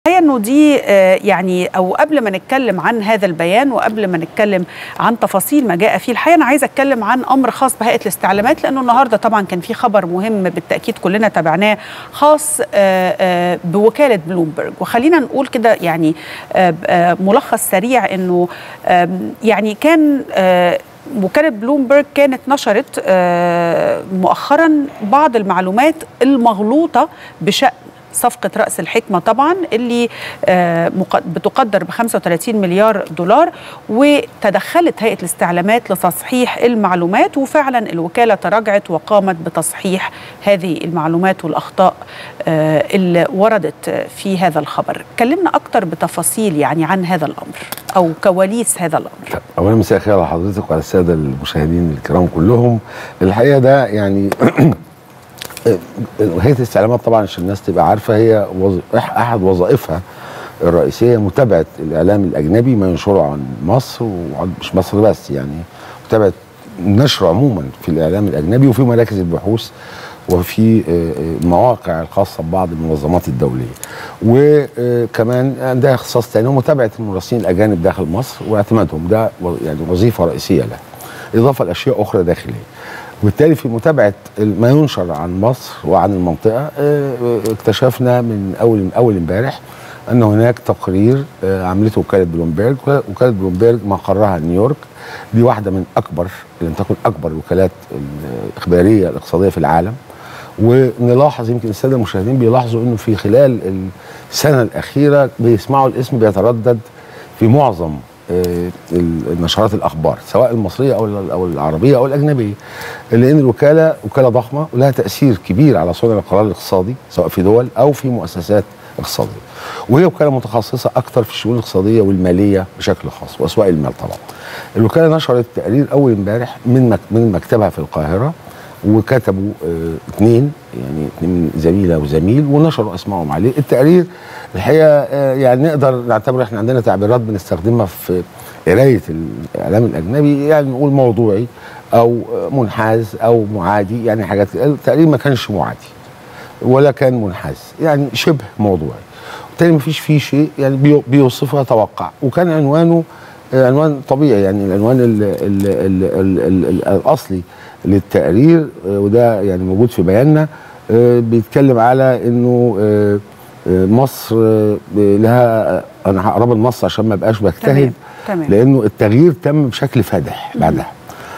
انه دي يعني او قبل ما نتكلم عن هذا البيان وقبل ما نتكلم عن تفاصيل ما جاء فيه الحقيقه انا عايزه اتكلم عن امر خاص بهيئه الاستعلامات، لانه النهارده طبعا كان في خبر مهم بالتاكيد كلنا تابعناه خاص بوكاله بلومبرج. وخلينا نقول كده يعني ملخص سريع انه يعني كان وكالة بلومبرج كانت نشرت مؤخرا بعض المعلومات المغلوطة بشأن صفقة رأس الحكمة طبعا اللي بتقدر ب 35 مليار دولار، وتدخلت هيئة الاستعلامات لتصحيح المعلومات، وفعلا الوكالة تراجعت وقامت بتصحيح هذه المعلومات والأخطاء اللي وردت في هذا الخبر. كلمنا أكتر بتفاصيل يعني عن هذا الأمر أو كواليس هذا الأمر. أولا مساء الخير على حضرتك وعلى السادة المشاهدين الكرام كلهم. الحقيقة ده يعني هيئة الاستعلامات طبعا عشان الناس تبقى عارفة هي أحد وظائفها الرئيسية متابعة الإعلام الأجنبي ما ينشره عن مصر، ومش مصر بس، يعني متابعة النشر عموما في الإعلام الأجنبي وفي مراكز البحوث وفي المواقع الخاصة ببعض المنظمات الدولية، وكمان عندها اختصاص تاني ومتابعة المراسلين الأجانب داخل مصر واعتمادهم، ده يعني وظيفة رئيسية لها إضافة لأشياء أخرى داخلية. وبالتالي في متابعة ما ينشر عن مصر وعن المنطقة اكتشفنا من أول امبارح أن هناك تقرير عملته وكالة بلومبرج. وكالة بلومبرج مقرها نيويورك، دي واحدة من أكبر لم تكن أكبر الوكالات الإخبارية الاقتصادية في العالم. ونلاحظ يمكن السادة المشاهدين بيلاحظوا أنه في خلال السنة الأخيرة بيسمعوا الاسم بيتردد في معظم النشرات الأخبار سواء المصرية أو العربية أو الأجنبية، لأن الوكالة وكالة ضخمة ولها تأثير كبير على صنع القرار الاقتصادي سواء في دول أو في مؤسسات اقتصادية، وهي وكالة متخصصة أكثر في الشؤون الاقتصادية والمالية بشكل خاص وأسواق المال طبعا. الوكالة نشرت تقرير أول امبارح من مكتبها في القاهرة، وكتبوا اثنين زميلة وزميل ونشروا اسمائهم عليه. التقرير الحقيقه يعني نقدر نعتبر احنا عندنا تعبيرات بنستخدمها في قرايه الاعلام الاجنبي، يعني نقول موضوعي او منحاز او معادي، يعني حاجات. التقرير ما كانش معادي ولا كان منحاز، يعني شبه موضوعي، وبالتالي ما فيش فيه شيء يعني بيوصفه يتوقع. وكان عنوانه عنوان طبيعي، يعني العنوان الاصلي للتقرير وده يعني موجود في بياننا، بيتكلم على انه مصر لها، انا هقرب لمصر عشان ما ابقاش بجتهد، لانه التغيير تم بشكل فادح بعدها.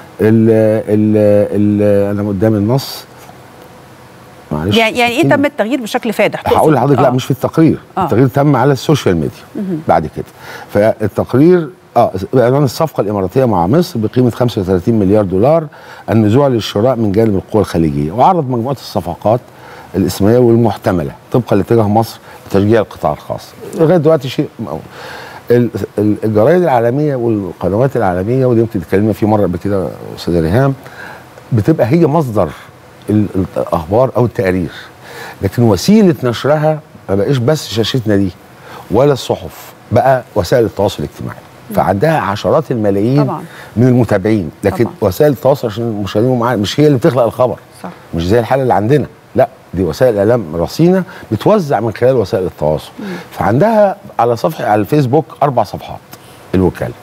انا قدام النص، معلش. يعني ايه تم التغيير بشكل فادح؟ هقول لحضرتك لا مش في التقرير. التغيير تم على السوشيال ميديا بعد كده. فالتقرير بعنوان الصفقة الإماراتية مع مصر بقيمة 35 مليار دولار، النزوع للشراء من جانب القوى الخليجية، وعرض مجموعة الصفقات الإسماعيلية والمحتملة طبقا لاتجاه مصر لتشجيع القطاع الخاص. لغاية دلوقتي شيء الجرايد العالمية والقنوات العالمية، ودي يمكن اتكلمنا فيه مرة قبل كده أستاذ ريهام، بتبقى هي مصدر الأخبار أو التقارير، لكن وسيلة نشرها ما بقاش بس شاشتنا دي ولا الصحف، بقى وسائل التواصل الاجتماعي. فعندها عشرات الملايين طبعا من المتابعين، لكن طبعا وسائل التواصل عشان المشاهدين معانا مش هي اللي بتخلق الخبر، صح. مش زي الحاله اللي عندنا، لا دي وسائل اعلام رصينه بتوزع من خلال وسائل التواصل. فعندها على صفحه على الفيسبوك 4 صفحات الوكاله.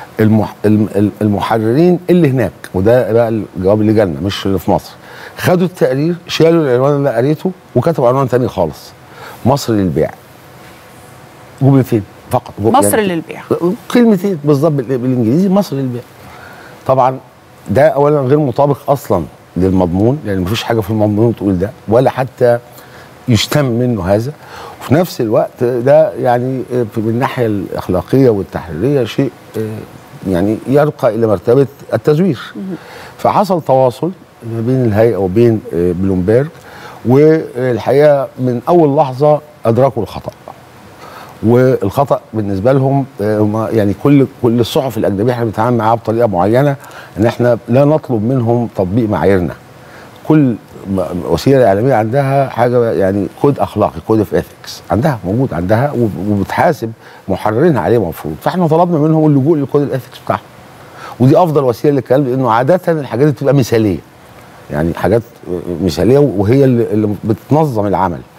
المحررين اللي هناك، وده بقى الجواب اللي جالنا مش اللي في مصر، خدوا التقرير شالوا العنوان اللي قريته وكتبوا عنوان ثاني خالص: مصر للبيع. جملتين فقط، مصر يعني للبيع، كلمتين بالظبط بالانجليزي، مصر للبيع. طبعا ده اولا غير مطابق اصلا للمضمون، لان مفيش حاجه في المضمون تقول ده ولا حتى يشتم منه هذا. وفي نفس الوقت ده يعني من الناحيه الاخلاقيه والتحريريه شيء يعني يرقى الى مرتبه التزوير. فحصل تواصل ما بين الهيئه وبين بلومبرج، والحقيقه من اول لحظه ادركوا الخطا. والخطأ بالنسبة لهم يعني كل الصحف الأجنبية احنا بنتعامل معاها بطريقة معينة، ان احنا لا نطلب منهم تطبيق معاييرنا. كل وسيلة إعلامية عندها حاجة يعني كود أخلاقي، كود اوف ايثكس عندها، موجود عندها وبتحاسب محررينها عليه المفروض. فاحنا طلبنا منهم اللجوء للكود الايثكس بتاعهم، ودي أفضل وسيلة للكلام، لأنه عادة الحاجات دي بتبقى مثالية، يعني حاجات مثالية وهي اللي بتنظم العمل.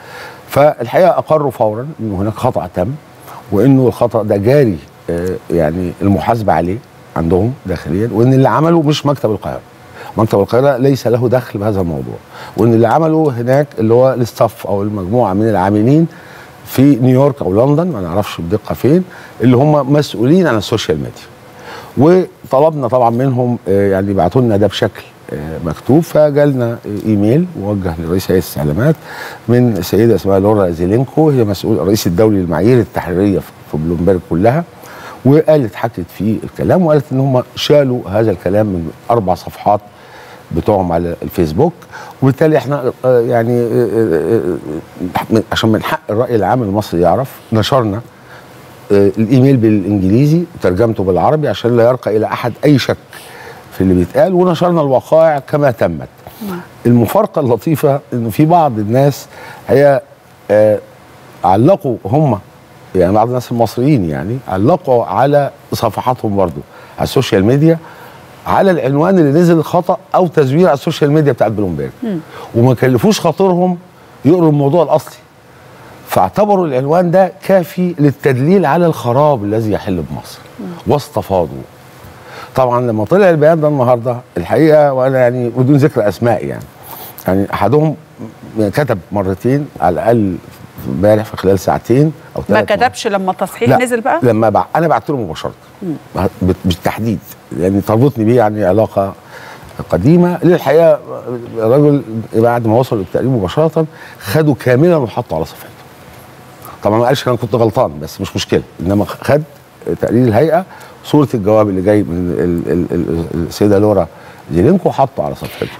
فالحقيقه اقروا فورا انه هناك خطا تم، وانه الخطا ده جاري يعني المحاسبه عليه عندهم داخليا، وان اللي عمله مش مكتب القاهره. مكتب القاهره ليس له دخل بهذا الموضوع، وان اللي عمله هناك اللي هو الاستاف او المجموعه من العاملين في نيويورك او لندن، ما نعرفش بدقه فين، اللي هم مسؤولين عن السوشيال ميديا. وطلبنا طبعا منهم يعني يبعتوا لنا ده بشكل مكتوب، فجالنا ايميل موجه لرئيس هيئه الاستعلامات من السيده اسمها لورا زيلينكو، هي مسؤول الرئيس الدولي للمعايير التحريريه في بلومبرج كلها، وقالت حكت في الكلام وقالت ان هم شالوا هذا الكلام من 4 صفحات بتوعهم على الفيسبوك. وبالتالي احنا يعني عشان من حق الراي العام المصري يعرف، نشرنا الايميل بالانجليزي وترجمته بالعربي عشان لا يرقى الى احد اي شك في اللي بيتقال، ونشرنا الوقائع كما تمت. المفارقه اللطيفه انه في بعض الناس هي علقوا هم، يعني بعض الناس المصريين يعني علقوا على صفحاتهم برضو على السوشيال ميديا على العنوان اللي نزل خطأ او تزوير على السوشيال ميديا بتاعت بلومبرج، وما كلفوش خاطرهم يقروا الموضوع الاصلي، فاعتبروا العنوان ده كافي للتدليل على الخراب الذي يحل بمصر واستفاضوا. طبعا لما طلع البيان ده النهارده الحقيقه، وانا يعني بدون ذكر اسماء يعني احدهم كتب مرتين على الاقل امبارح في خلال ساعتين او 3. ما كتبش لما التصحيح نزل بقى؟ لما انا بعت له مباشره بالتحديد، لان تربطني بيه يعني علاقه قديمه. للحقيقه الراجل بعد ما وصل للتقرير مباشره خده كاملا وحطه على صفحته. طبعا ما قالش انا كنت غلطان، بس مش مشكله، انما خد تقرير الهيئه صوره الجواب اللي جاي من السيده لورا زيلينكو وحطه على صفحته.